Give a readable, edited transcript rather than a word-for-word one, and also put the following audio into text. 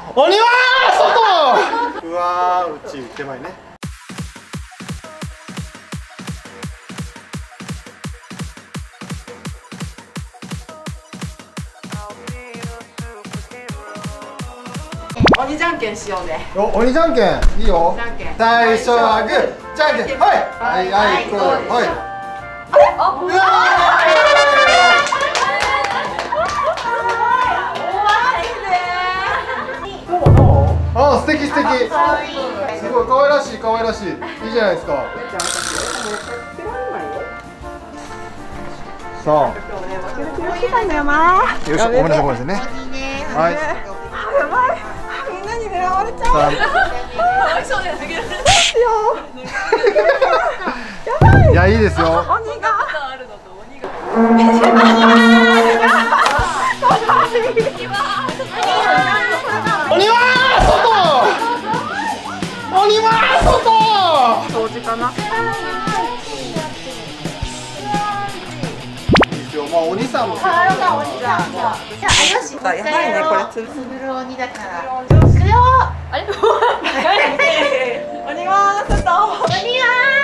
鬼は外。うわー、うち手前ね。 鬼じゃんけんしようね。 お、鬼じゃんけんいいよ。 じゃんけん最初はグー、じゃんけん、はいはいはい、こう、はい。 あれ、あ、うわあ、素敵素敵。すごい可愛らしい可愛らしい。いいじゃないですか。さあ。よし、ごめんなさいごめんなさいね。はい。 やばい。みんなに狙われちゃう。そうです。 いや、いいですよ。 鬼が。 鬼は外。鬼は外。 掃除かな。 まあ、鬼さんも。 じゃあ、よし。 やばいね、これ。 つぶる鬼だから。いくよ。あれ。 鬼は外。 鬼は。